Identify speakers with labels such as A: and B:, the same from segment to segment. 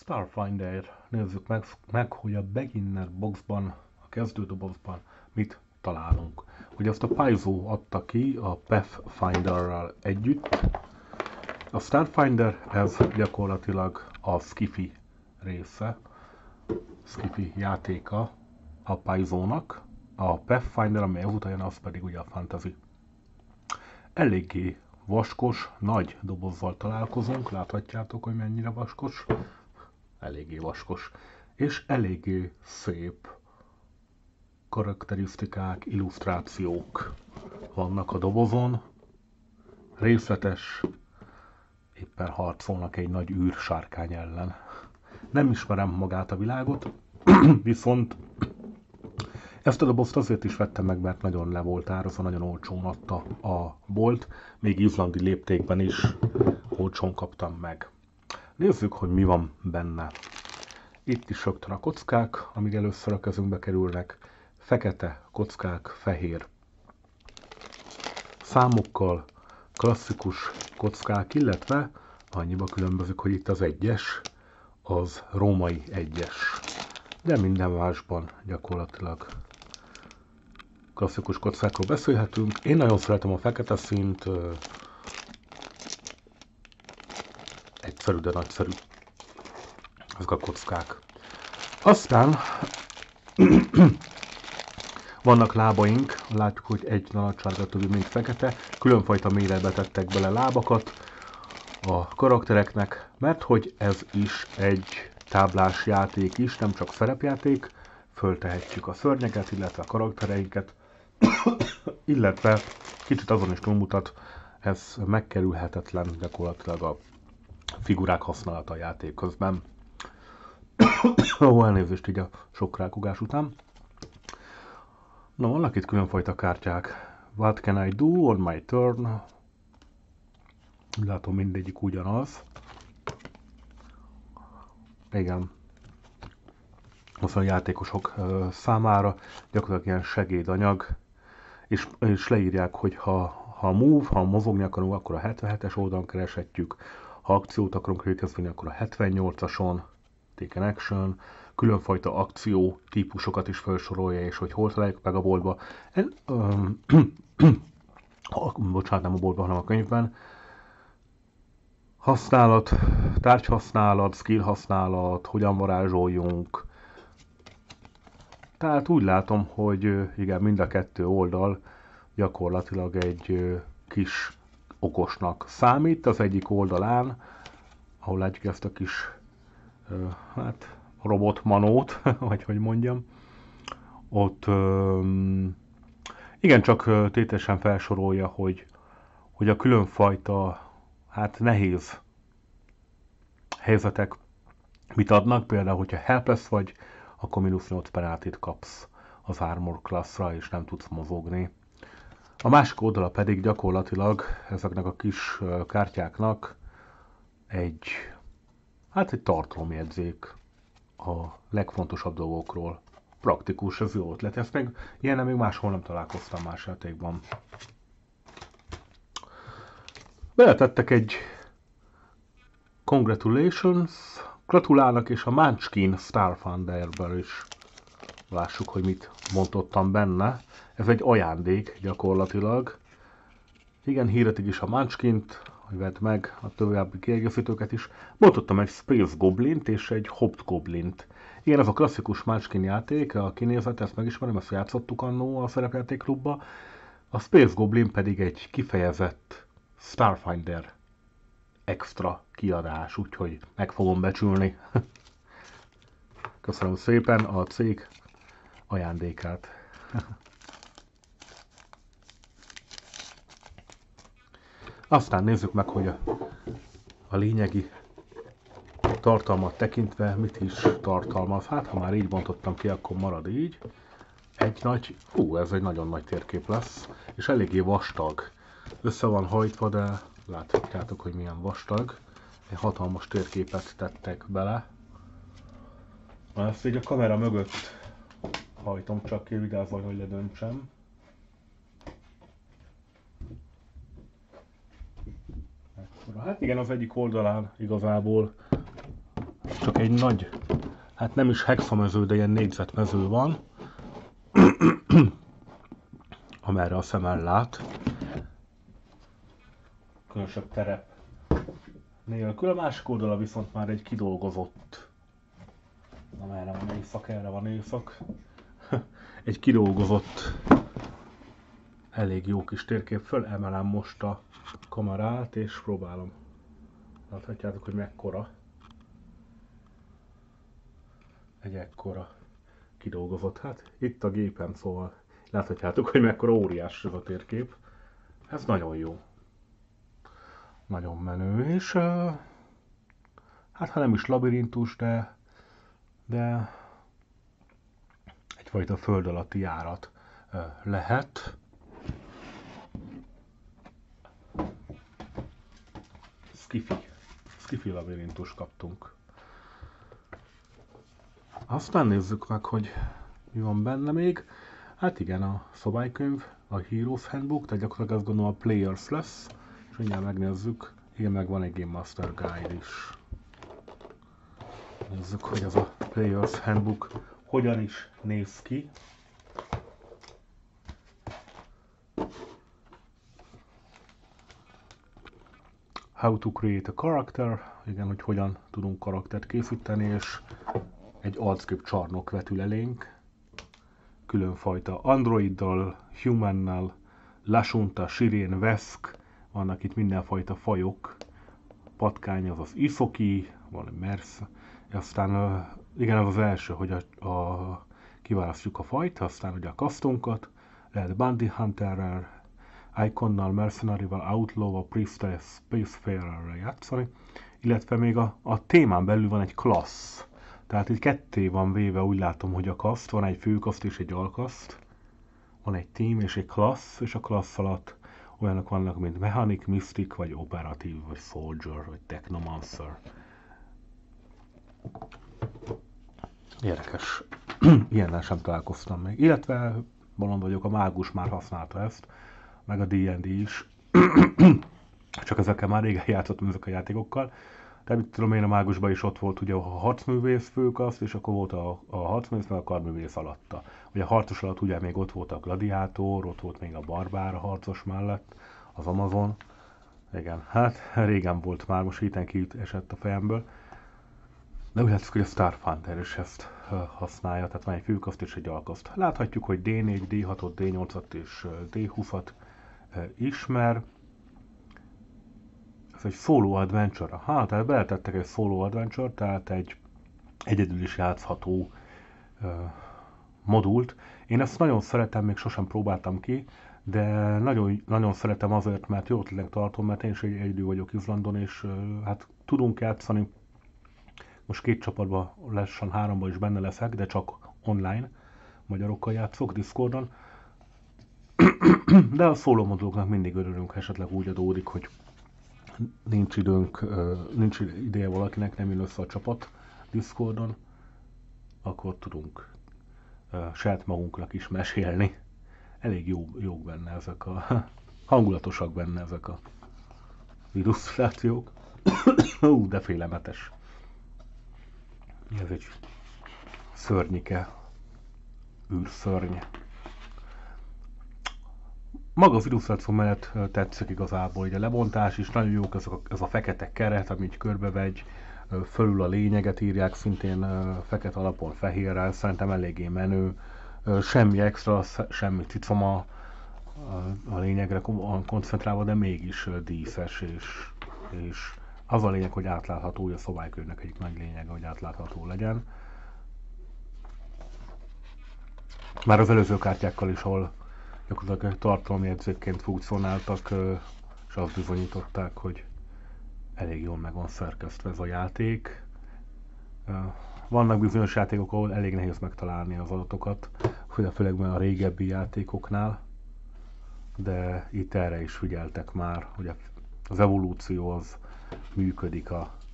A: Starfinder. Nézzük meg, hogy a Beginner boxban, a kezdődobozban mit találunk. Ugye azt a Paizo adta ki a Pathfinderrel együtt. A Starfinder ez gyakorlatilag a Skifi része, Skifi játéka a Paizónak. A Pathfinder, ami ezután jön, az pedig ugye a Fantasy. Eléggé vaskos, nagy dobozzal találkozunk, láthatjátok, hogy mennyire vaskos. Eléggé vaskos. És eléggé szép karakterisztikák, illusztrációk vannak a dobozon. Részletes, éppen harcolnak egy nagy űrsárkány ellen. Nem ismerem magát a világot, viszont ezt a dobozt azért is vettem meg, mert nagyon le volt árazva, nagyon olcsón adta a bolt, még izlandi léptékben is olcsón kaptam meg. Nézzük, hogy mi van benne. Itt is rögtön a kockák, amíg először a kezünkbe kerülnek. Fekete kockák, fehér számokkal, klasszikus kockák, illetve annyiba különbözik, hogy itt az egyes, az római egyes. De minden másban gyakorlatilag klasszikus kockákról beszélhetünk. Én nagyon szeretem a fekete színt, egyszerű, de nagyszerű ezek a kockák. Aztán vannak lábaink, látjuk, hogy egy narancssárga többi, mint fekete, különfajta méretbe tettek bele lábakat a karaktereknek, mert hogy ez is egy táblás játék is, nem csak szerepjáték, föltehetjük a szörnyeket, illetve a karaktereinket, illetve kicsit azon is túlmutat, ez megkerülhetetlen gyakorlatilag a figurák használata a játék közben. Ó, elnézést így a sok rákugás után. Na, vannak itt különfajta kártyák. What can I do on my turn? Látom, mindegyik ugyanaz. Igen. Most a játékosok számára gyakorlatilag ilyen segédanyag, és leírják, hogy ha move, ha mozogni akarunk, akkor a 77-es oldalon kereshetjük, ha akciót akarunk végezni, akkor a 78-ason, take an action, különfajta akció típusokat is felsorolja, és hogy hol találjuk meg a boltba. Bocsánat, nem a boltban, hanem a könyvben. Használat, tárgyhasználat, skill használat, hogyan varázsoljunk. Tehát úgy látom, hogy igen, mind a kettő oldal gyakorlatilag egy kis okosnak számít. Az egyik oldalán, ahol látjuk ezt a kis robotmanót, vagy hogy mondjam, ott igen, csak tétesen felsorolja, hogy a különfajta, nehéz helyzetek mit adnak. Például, hogyha helpless vagy, akkor -8 penaltit kapsz az armor classra, és nem tudsz mozogni. A másik oldala pedig gyakorlatilag ezeknek a kis kártyáknak egy tartalomjegyzék a legfontosabb dolgokról. Praktikus, ez jó ötlet. Ezt meg ilyennel még máshol nem találkoztam más játékban. Beletettek egy congratulations, gratulálnak, és a Munchkin Starfinderből is lássuk, hogy mit mondottam benne. Ez egy ajándék gyakorlatilag. Igen, hirdetik is a Munchkint, hogy vedd meg a további kiegészítőket is. Mondottam egy Space Goblint és egy Hobgoblint. Igen, ez a klasszikus Munchkin játék, a kinézet, ezt megismerem, ezt játszottuk annó a szerepjátékklubba. A Space Goblin pedig egy kifejezett Starfinder extra kiadás, úgyhogy meg fogom becsülni. Köszönöm szépen a cég ajándékát. Aztán nézzük meg, hogy a lényegi tartalmat tekintve mit is tartalmaz. Ha már így bontottam ki, akkor marad így. Ez egy nagyon nagy térkép lesz, és eléggé vastag. Össze van hajtva, de láthatjátok, hogy milyen vastag. Egy hatalmas térképet tettek bele. Ezt így a kamera mögött hajtom csak ki, vigyázz, hogy ledöntsem. Hát igen, az egyik oldalán igazából csak egy nagy, hát nem is hexamező, de ilyen négyzetmező van, amerre a szem ellát. Különösebb terep nélkül. A másik oldala viszont már egy kidolgozott, amerre van éjszak, erre van éjszak. Egy kidolgozott, elég jó kis térkép. Fölemelem most a kamerát és próbálom. Láthatjátok, hogy mekkora. Egy ekkora kidolgozott. Hát itt a gépem, szóval láthatjátok, hogy mekkora óriás ez a térkép. Ez nagyon jó. Nagyon menő, és hát ha nem is labirintus, de egyfajta föld alatti járat lehet. Skifi labirintus kaptunk. Aztán nézzük meg, hogy mi van benne még. Hát igen, a szabálykönyv, a Heroes Handbook, tehát gyakorlatilag azt gondolom a Players lesz. És mindjárt megnézzük. Igen, meg van egy Game Master Guide is. Nézzük, hogy ez a Players Handbook hogyan is néz ki. How to create a character. Igen, hogy hogyan tudunk karaktert készíteni, és egy arckép csarnok vetül elénk. Különfajta androiddal, humannal, Lashunta, Sirén, Vesk, vannak itt mindenfajta fajok. Patkány az Isoki, van Mers, aztán igen, az első, hogy kiválasztjuk a fajt, aztán ugye a kasztunkat, lehet Bounty Hunterrel, Iconnal, Mercenary-val, Outlaw-val, Priestess, Spacefarerrel játszani, illetve még a témán belül van egy klassz. Tehát itt ketté van véve, úgy látom, hogy a kaszt, van egy főkaszt és egy alkaszt, van egy team és egy klassz, és a klassz alatt olyanok vannak, mint Mechanic, Mystic, vagy Operatív, vagy Soldier, vagy Technomancer. Érdekes. Ilyennel sem találkoztam még. Illetve, bolond vagyok, a mágus már használta ezt, meg a D&D is. Csak ezekkel már régen játszottam, ezek a játékokkal. De mit tudom én, a mágusban is ott volt ugye a harcművész főkaszt, és akkor volt a harcművész, meg a karművész alatta. Ugye a harcos alatt ugye még ott volt a gladiátor, ott volt még a barbár a harcos mellett, az Amazon. Igen, hát régen volt már, most héten ki esett a fejemből. De úgy látszik, hogy a Starfinder is ezt használja, tehát van egy főkaszt és egy alkaszt. Láthatjuk, hogy D4, D6-ot, D8-at és D20-at ismer. Ez egy solo adventure. Tehát beletettek egy solo adventure, tehát egy egyedül is játszható modult. Én ezt nagyon szeretem, még sosem próbáltam ki, de nagyon, nagyon szeretem azért, mert jó ötletnek tartom, mert én is egyedül vagyok Izlandon, és hát tudunk játszani. Most 2 csapatban, lassan 3-ban is benne leszek, de csak online. Magyarokkal játszok, Discordon. De a solo moduloknak mindig örülünk, esetleg úgy adódik, hogy nincs időnk, nincs ideje valakinek, nem jön össze a csapat Discordon, akkor tudunk saját magunknak is mesélni. Elég jók benne ezek hangulatosak benne ezek a illusztrációk. De félelmetes. Ez egy szörnyike, űrszörny. Maga az illusztráció mellett tetszik igazából, hogy a lebontás is nagyon jó, ez a fekete keret, amit körbevegy, fölül a lényeget írják, szintén fekete alapon fehérrel, szerintem eléggé menő, semmi extra, semmi cicom a lényegre koncentrálva, de mégis díszes, és az a lényeg, hogy átlátható, hogy a szabálykönyvnek egyik nagy lényege, hogy átlátható legyen. Már az előző kártyákkal is, ahol gyakorlatilag tartalomjegyzékként funkcionáltak, és azt bizonyították, hogy elég jól meg van szerkesztve ez a játék. Vannak bizonyos játékok, ahol elég nehéz megtalálni az adatokat, főleg a régebbi játékoknál, de itt erre is figyeltek már, hogy az evolúció az működik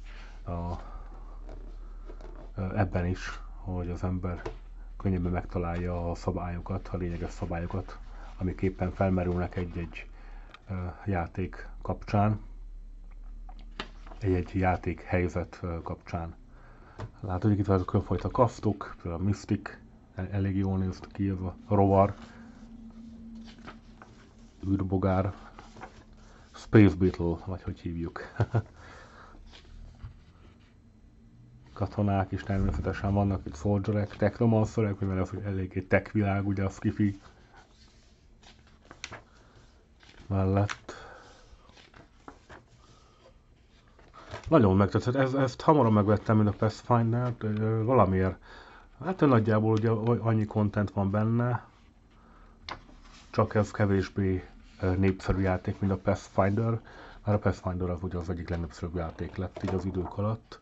A: ebben is, hogy az ember könnyebben megtalálja a szabályokat, a lényeges szabályokat, amik éppen felmerülnek egy játék kapcsán, egy játék helyzet kapcsán. Látod, hogy itt vannak különfajta kasztok, például a Mystic, elég jól néz ki ez a rovar, űrbogár, Space Beetle, vagy hogy hívjuk. Katonák is természetesen vannak, itt soldierek, technomancerek, mivel az eléggé tech világ, ugye a skifi mellett. Nagyon megtetszett, ezt hamarabb megvettem, mint a Pathfinder-t, valamiért. Hát nagyjából ugye annyi content van benne, csak ez kevésbé népszerű játék, mint a Pathfinder, mert a Pathfinder az ugye az egyik legnépszerűbb játék lett így az idők alatt.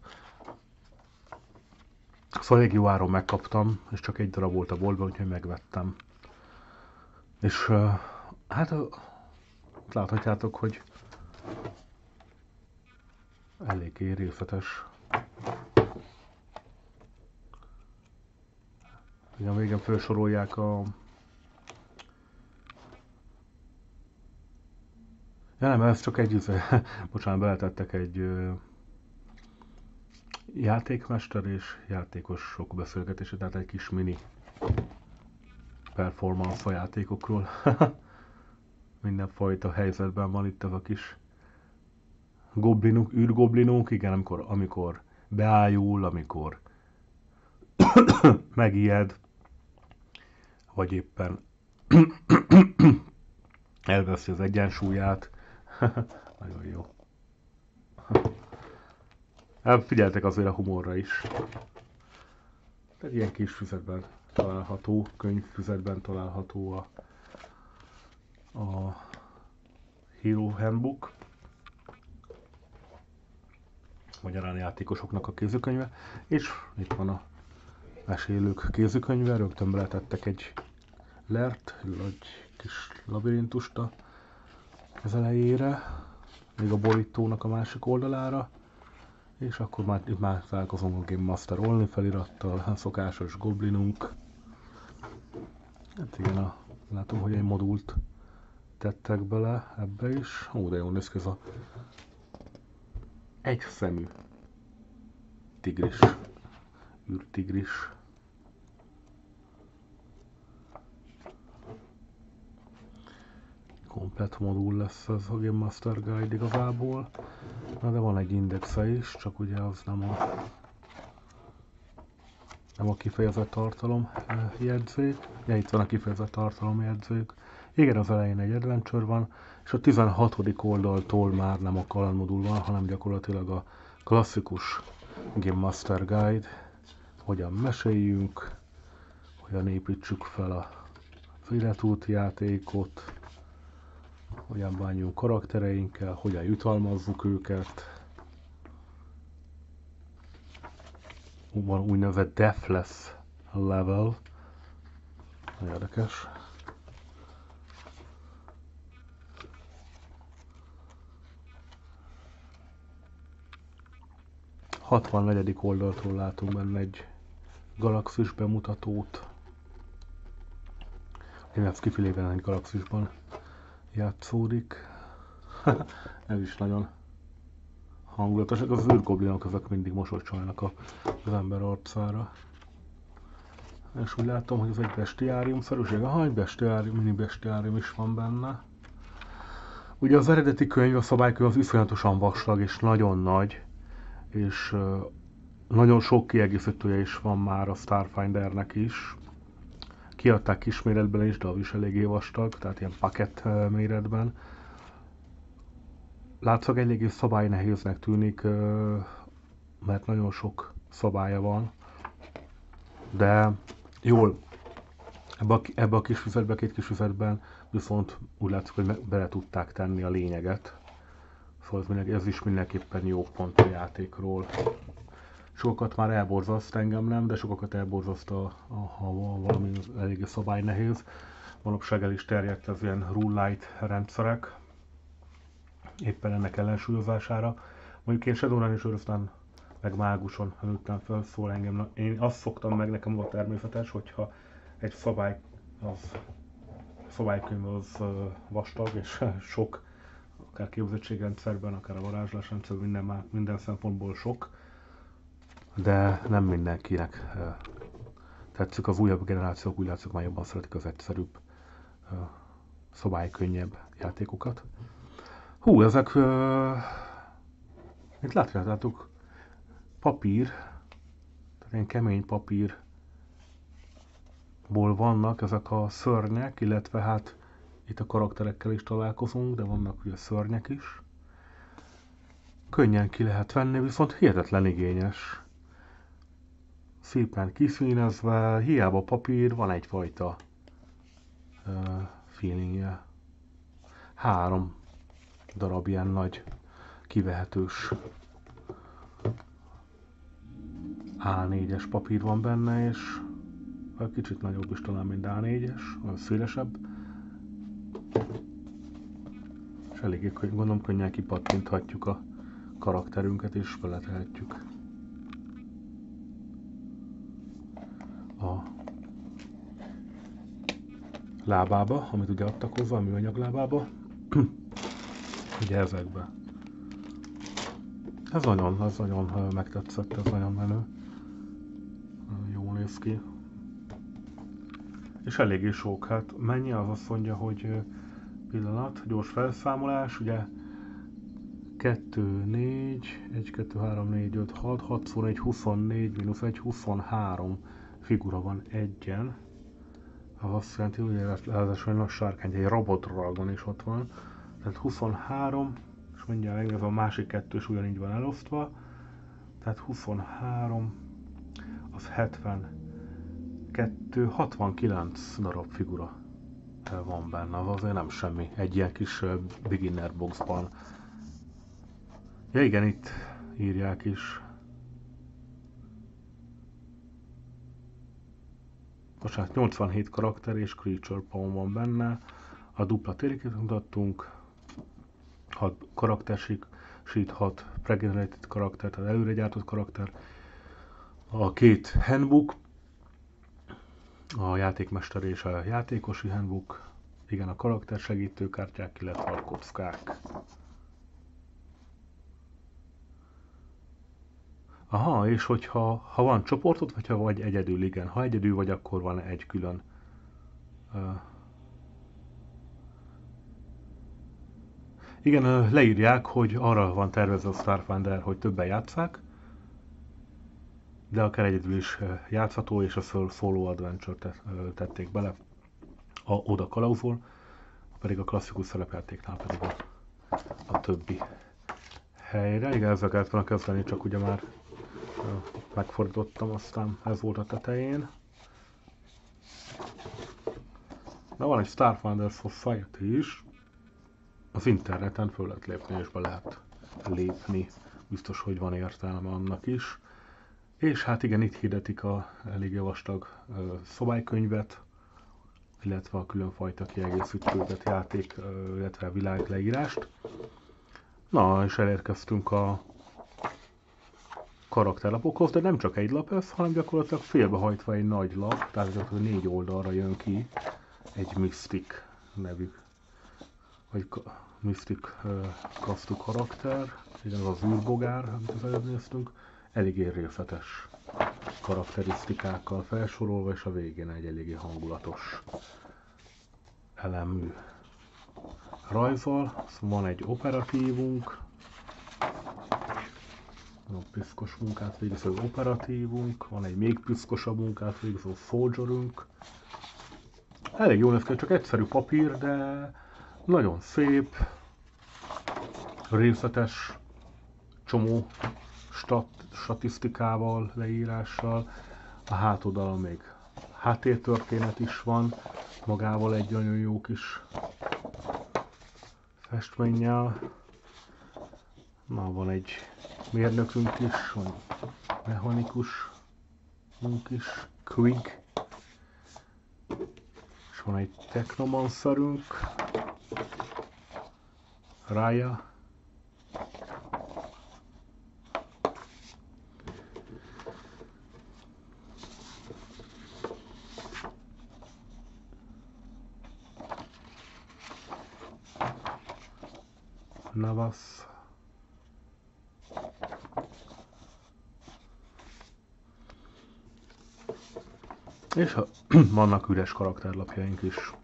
A: Szóval elég jó áron megkaptam, és csak egy darab volt a boltban, úgyhogy megvettem. És hát láthatjátok, hogy eléggé részletes. Ugye a végén felsorolják a... Ja nem, ez csak egy... Bocsánat, beletettek egy játékmester és játékosok beszélgetését, tehát egy kis mini performance a játékokról. Mindenfajta helyzetben van itt ez a kis goblinunk, űrgoblinunk, igen, amikor beájul, amikor megijed, vagy éppen elveszi az egyensúlyát. Nagyon jó. Figyeltek azért a humorra is. Tehát ilyen kis füzetben található, könyvfüzetben található a Hero Handbook. Magyarán játékosoknak a kézikönyve. És itt van a mesélők kézikönyve, rögtön beletettek egy lert, egy kis labirintust az elejére, még a borítónak a másik oldalára, és akkor itt már találkozom a Game Master Only felirattal, a szokásos goblinunk. Hát igen, látom, hogy egy modult tettek bele ebbe is. Ó, de jól néz ki ez a egy szemű tigris, űrtigris. Komplett modul lesz ez a Game Master Guide igazából. Na de van egy indexe is, csak ugye az nem a kifejezett tartalom jegyzék. Ja, itt van a kifejezett tartalom jegyzék. Igen, az elején egy adventure van, és a 16. oldaltól már nem a kalandmodul van, hanem gyakorlatilag a klasszikus Game Master Guide. Hogyan meséljünk, hogyan építsük fel a életúti játékot, hogyan bánjunk karaktereinkkel, hogyan jutalmazzuk őket. Van úgynevezett Deathless level. Nagyon érdekes. A 64. oldaltól látunk benne egy galaxis bemutatót. Én ezt kifilében egy galaxisban játszódik. Ez is nagyon hangulatos. Az űrgoblinok azok mindig mosolycsolnak az ember arcára. És úgy látom, hogy ez egy bestiárium-szerűség. Aha, egy bestiárium, mini bestiárium is van benne. Ugye az eredeti könyv, a szabálykönyv az iszonyatosan vastag és nagyon nagy, és nagyon sok kiegészítője is van már a Starfindernek is. Kiadták kis méretben is, de az is eléggé vastag, tehát ilyen paket méretben. Látszólag eléggé szabálynehéznek tűnik, mert nagyon sok szabálya van, de jól ebbe a kis füzetbe, két kis füzetben viszont úgy látszik, hogy bele tudták tenni a lényeget. Szóval ez is mindenképpen jó pont a játékról. Sokakat már elborzaszt, engem nem, de sokakat elborzaszt, ha valami eléggé szabálynehéz. Manapság el is terjedt az ilyen rule-light rendszerek, éppen ennek ellensúlyozására. Mondjuk én Shadowrun és Earthdan meg máguson nőttem fel, szóval engem, én azt szoktam meg, nekem volt természetes, hogyha egy szabálykönyv az vastag és sok, akár képzettségrendszerben, akár a varázslásrendszerben, minden szempontból sok, de nem mindenkinek tetszik. Az újabb generációk úgy látszik már jobban szeretik az egyszerűbb, szobálykönnyebb játékokat. Hú, ezek, mint látjátok, papír, tehát ilyen kemény papírból vannak ezek a szörnyek, illetve hát itt a karakterekkel is találkozunk, de vannak ugye szörnyek is. Könnyen ki lehet venni, viszont hihetetlen igényes. Szépen kiszínezve, hiába papír, van egyfajta feelingje. 3 darab ilyen nagy, kivehetős A4-es papír van benne, és kicsit nagyobb is talán, mint A4-es, az szélesebb. És eléggé gondolom könnyen kipattinthatjuk a karakterünket, és beletehetjük a lábába, amit ugye adtak hozzá, a műanyag lábába. Ugye ezekbe. Ez nagyon megtetszett, ez nagyon menő. Jól néz ki. És eléggé sok, hát mennyi, az azt mondja, hogy pillanat, gyors felszámolás, ugye 2, 4, 1, 2, 3, 4, 5, 6, 6 szor 1, 24, mínusz 1, 23 figura van egyen. Az azt jelenti, hogy ráadásul egy sárkány, egy Robot Dragon is ott van. Tehát 23, és mindjárt megnézem, a másik kettő is ugyanígy van elosztva. Tehát 23, az 72, 69 darab figura van benne, az azért nem semmi. Egy ilyen kis beginner boxban. Ja igen, itt írják is. Bocsánat, 87 karakter és creature pawn van benne. A dupla térképet mutattunk. 6 karakter sheet, 6 pregenerated karakter, tehát előre gyártott karakter. A 2 handbook, a játékmester és a játékosi handbook. Igen, a karakter segítőkártyák, illetve a kockák. Aha, és hogyha van csoportot, vagy ha vagy egyedül, igen. Ha egyedül vagy, akkor van egy külön. Igen, leírják, hogy arra van tervezve a Starfinder, hogy többen játsszák, de akár egyedül is játszható, és a Solo Adventure-t tették bele a Oda kalauzol, pedig a klasszikus szerepjátéknál pedig a többi helyre. Igen, ezzel kellett volna kezdeni, csak ugye már megfordítottam, aztán ez volt a tetején. De van egy Starfinder Society is, az interneten föl lehet lépni, és be lehet lépni. Biztos, hogy van értelme annak is. És hát igen, itt hirdetik a elég vastag szobálykönyvet, illetve a különfajta kiegészítőket, játék, illetve világleírást. Na, és elérkeztünk a karakterlapokhoz, de nem csak egy lap ez, hanem gyakorlatilag félbehajtva egy nagy lap, tehát gyakorlatilag 4 oldalra jön ki egy Mystic nevű, vagy Mystic kasztú karakter, igen, az az űrbogár, amit az előbb néztünk, eléggé részletes karakterisztikákkal felsorolva, és a végén egy eléggé hangulatos elemű rajzol. Van egy operatívunk, a piszkos munkát végző operatívunk, van egy még piszkosabb munkát végző soldierünk. Elég jól néz ki, csak egyszerű papír, de nagyon szép, részletes, csomó statisztikával, leírással. A hátoldalon még háttértörténet is van, magával egy nagyon jó kis festménnyel. Na, van egy mérnökünk is, van mechanikusunk is, Quig, és van egy technomancerünk, Raya. Navas. És vannak üres karakterlapjaink is.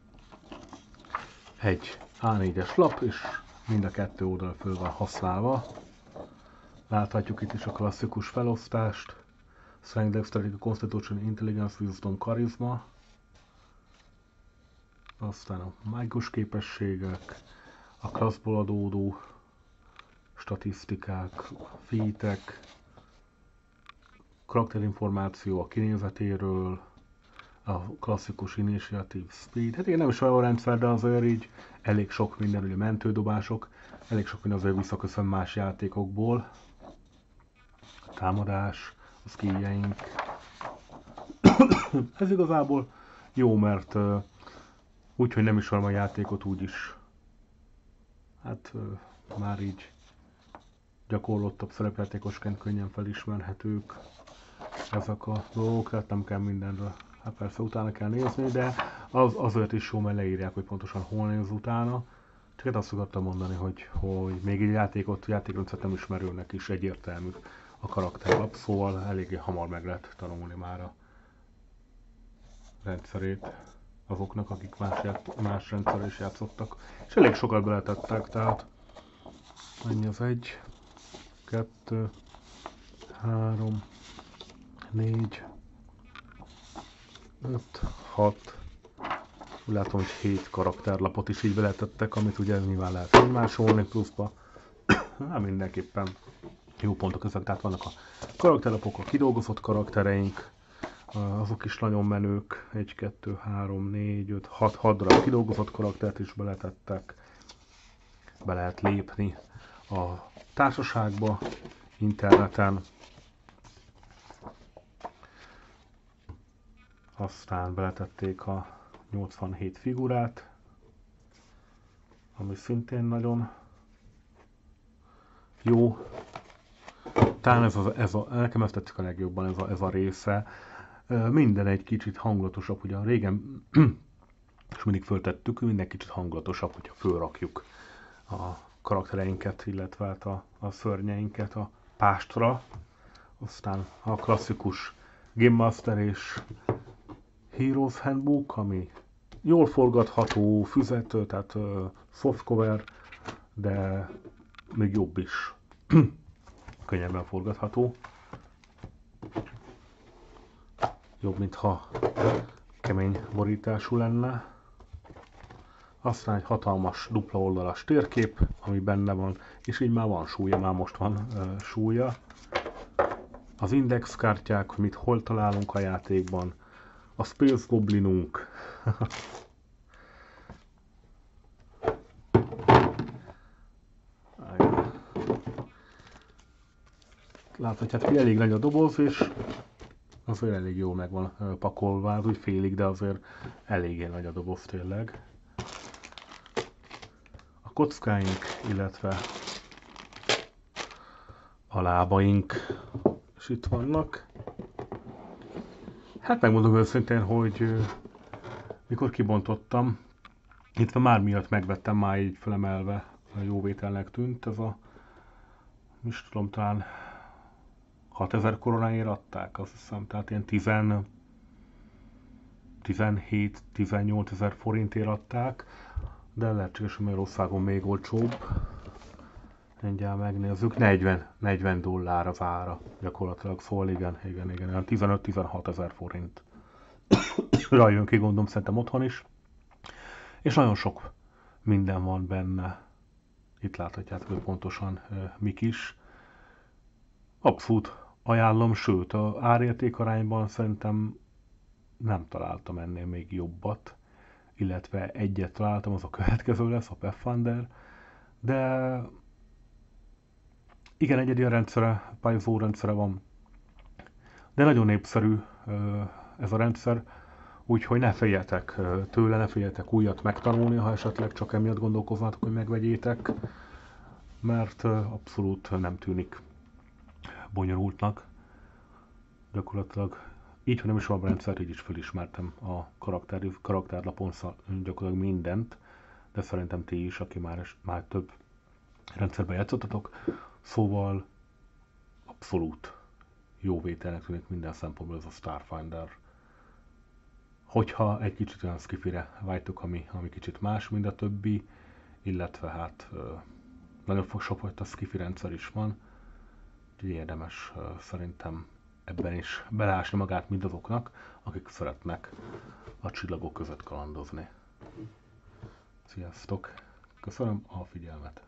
A: Egy A4-es lap, és mind a kettő oldal föl van használva. Láthatjuk itt is a klasszikus felosztást. Strength, Dexterity, Constitution, Intelligence, Wisdom, Charisma. Aztán a mágikus képességek, a klasszból adódó statisztikák, featek, karakterinformáció a kinézetéről, a klasszikus Initiative Speed. Hát igen, nem is olyan rendszer, de azért így elég sok minden, ugye mentődobások, elég sok minden azért visszaköszön más játékokból. A támadás, a skilljeink. Ez igazából jó, mert úgyhogy nem ismerem a játékot, úgyis hát már így gyakorlottabb szerepjátékosként könnyen felismerhetők ezek a dolgok, tehát nem kell mindenről, hát persze utána kell nézni, de azért is jó, mert leírják, hogy pontosan hol néz utána. Csak azt akartam mondani, hogy még egy játékrendszert nem ismerőnek is egyértelmű a karakterlap, szóval eléggé hamar meg lehet tanulni már a rendszerét azoknak, akik más rendszerrel is játszottak. És elég sokat beletettek, tehát annyi az 1, 2, 3, 4, 5, 6, úgy látom, hogy 7 karakterlapot is így beletettek, amit ugye nyilván lehet másolni pluszba. Hát mindenképpen jó pontok ezek, tehát vannak a karakterlapok, a kidolgozott karaktereink, azok is nagyon menők, 1, 2, 3, 4, 5, 6 darab kidolgozott karaktert is beletettek, be lehet lépni a társaságba, interneten, aztán beletették a 87 figurát, ami szintén nagyon jó. Talán nekem ezt tetszik a legjobban ez a része. Minden egy kicsit hangulatosabb, ugye régen és mindig föltettük, minden kicsit hangulatosabb, hogyha fölrakjuk a karaktereinket, illetve hát a szörnyeinket a pástra. Aztán a klasszikus Game Master és Heroes Handbook, ami jól forgatható, füzető, tehát softcover, de még jobb is. Könnyebben forgatható. Jobb, mintha kemény borítású lenne. Aztán egy hatalmas dupla oldalas térkép, ami benne van, és így már van súlya, már most van súlya. Az indexkártyák, hogy mit hol találunk a játékban. A Space Goblinunk. Láthatják, hogy elég nagy a doboz, és azért elég jól meg van pakolva, úgy félig, de azért eléggé nagy a doboz tényleg. A kockáink, illetve a lábaink is itt vannak. Hát megmondom őszintén, hogy mikor kibontottam, itt már miatt megvettem, már így felemelve a jóvételnek tűnt, ez a, is tudom, talán 6000 koronáért adták, azt hiszem, tehát ilyen 17-18 ezer forintért adták, de lehetséges, hogy Magyarországon még olcsóbb. Mindjárt megnézzük, 40 dollár az ára gyakorlatilag, szóval igen, 15-16 ezer forint. Rajön ki, gondolom, szerintem otthon is. És nagyon sok minden van benne. Itt láthatjátok, hogy pontosan mik is. Abszolút ajánlom, sőt, az árérték arányban szerintem nem találtam ennél még jobbat. Illetve egyet találtam, az a következő lesz, a Pathfinder. De igen, egyedi a rendszere, pályázó rendszere van. De nagyon népszerű ez a rendszer, úgyhogy ne féljetek tőle, ne féljetek újat megtanulni, ha esetleg csak emiatt gondolkoznátok, hogy megvegyétek, mert abszolút nem tűnik bonyolultnak. Gyakorlatilag így, hogy nem is van a rendszer, így is felismertem a karakterlapon gyakorlatilag mindent, de szerintem ti is, aki már több rendszerben játszottatok, szóval abszolút jó vételnek tűnik minden szempontból ez a Starfinder hogyha egy kicsit olyan skifire vágytok, ami kicsit más, mint a többi, illetve hát nagyon sokfajta skifi rendszer is van, úgyhogy érdemes szerintem ebben is beleásni magát mindazoknak, akik szeretnek a csillagok között kalandozni. Sziasztok! Köszönöm a figyelmet!